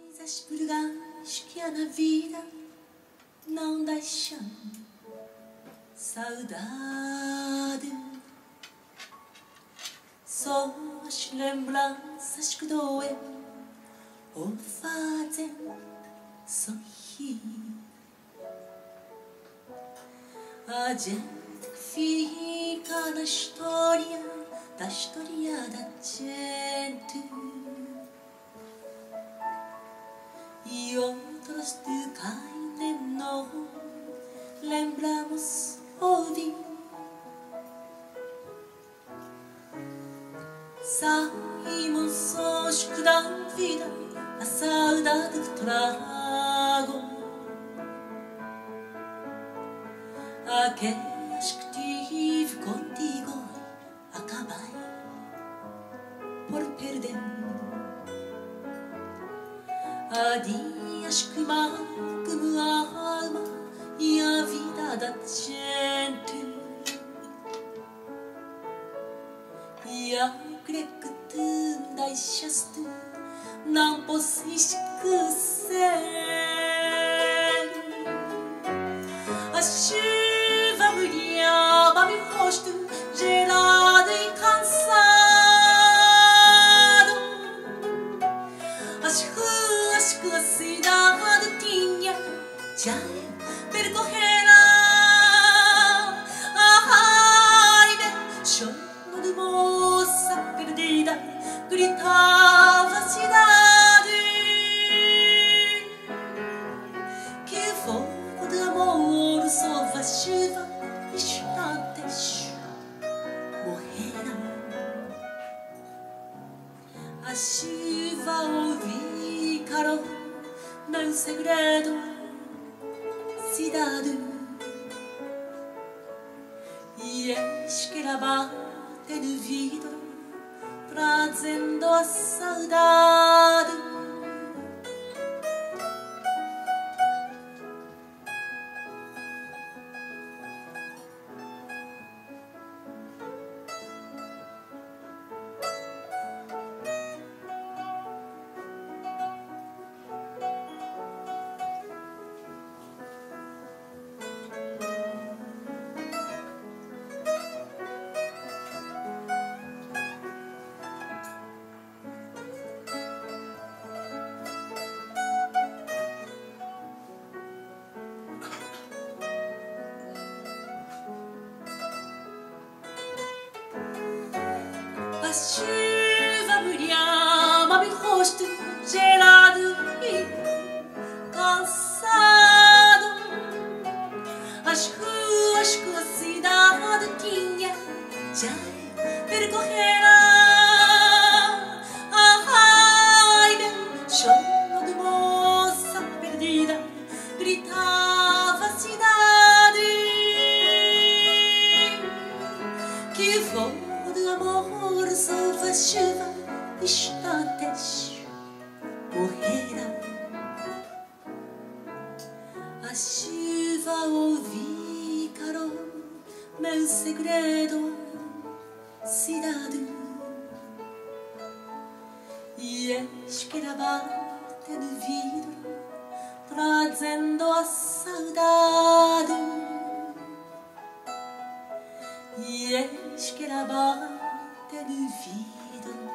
Coisas purgas que há na vida não deixam saudade. Só as lembranças que doem ou fazem sorrir. A gente fica na história da gente, e outros de quem nem nós lembramos ouvir. Saímos hoje que da vida a saudade que trago, aquelas que tive contigo acabei por perder. Há dias que marcam a alma e a vida da gente, e ao crer que te deixaste não posso esquecer. A chuva molhava meu rosto gelado e cansado. As ruas que a cidade tinha já percorreram. Ai, meu choro de moça perdida gritava a cidade. Que fogo de amor sob a chuva instantes morreram. A chuva ouvi, calou meu segredo, cidade. E eis que ela bate no vidro, trazendo a saudade. A chuva molhava meu rosto gelado e cansado. As ruas que a cidade tinha já percorreram. Ai, meu choro de moça perdida gritava a cidade. Que fogo de amor sob a chuva instantes morreram. A chuva ouvi, calou meu segredo, cidade. E eis que ela bate no vidro, trazendo a saudade. E eis que ela bate no vidro,